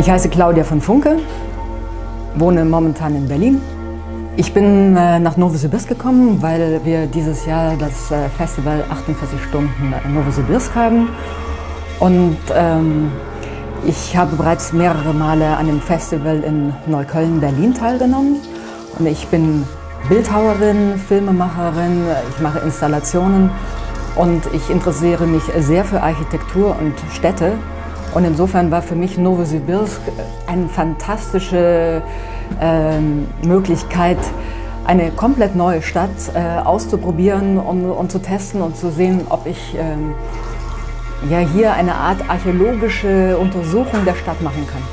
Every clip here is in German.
Ich heiße Claudia von Funke, wohne momentan in Berlin. Ich bin nach Novosibirsk gekommen, weil wir dieses Jahr das Festival 48 Stunden Novosibirsk haben. Und ich habe bereits mehrere Male an dem Festival in Neukölln, Berlin teilgenommen. Und ich bin Bildhauerin, Filmemacherin, ich mache Installationen und ich interessiere mich sehr für Architektur und Städte. Und insofern war für mich Novosibirsk eine fantastische Möglichkeit, eine komplett neue Stadt auszuprobieren und zu testen und zu sehen, ob ich ja, hier eine Art archäologische Untersuchung der Stadt machen kann.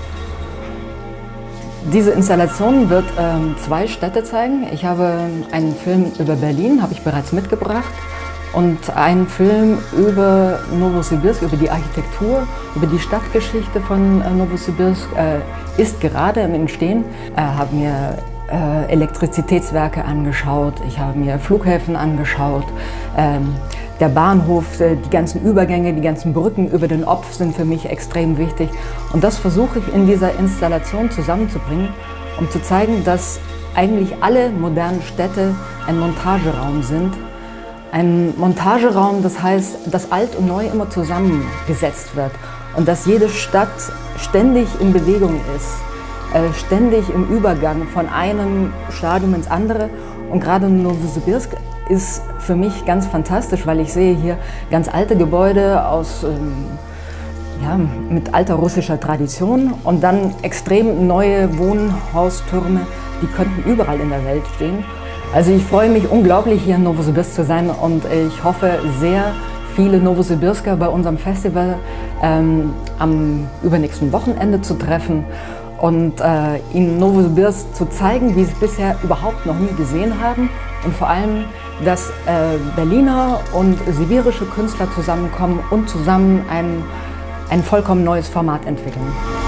Diese Installation wird zwei Städte zeigen. Ich habe einen Film über Berlin, habe ich bereits mitgebracht. Und ein Film über Novosibirsk, über die Architektur, über die Stadtgeschichte von Novosibirsk ist gerade im Entstehen. Ich habe mir Elektrizitätswerke angeschaut, ich habe mir Flughäfen angeschaut. Der Bahnhof, die ganzen Übergänge, die ganzen Brücken über den Opf sind für mich extrem wichtig. Und das versuche ich in dieser Installation zusammenzubringen, um zu zeigen, dass eigentlich alle modernen Städte ein Montageraum sind. Ein Montageraum, das heißt, dass Alt und Neu immer zusammengesetzt wird und dass jede Stadt ständig in Bewegung ist, ständig im Übergang von einem Stadium ins andere. Und gerade Novosibirsk ist für mich ganz fantastisch, weil ich sehe hier ganz alte Gebäude aus, ja, mit alter russischer Tradition und dann extrem neue Wohnhaustürme, die könnten überall in der Welt stehen. Also ich freue mich unglaublich, hier in Novosibirsk zu sein und ich hoffe, sehr viele Novosibirsker bei unserem Festival am übernächsten Wochenende zu treffen und ihnen Novosibirsk zu zeigen, wie sie es bisher überhaupt noch nie gesehen haben und vor allem, dass Berliner und sibirische Künstler zusammenkommen und zusammen ein vollkommen neues Format entwickeln.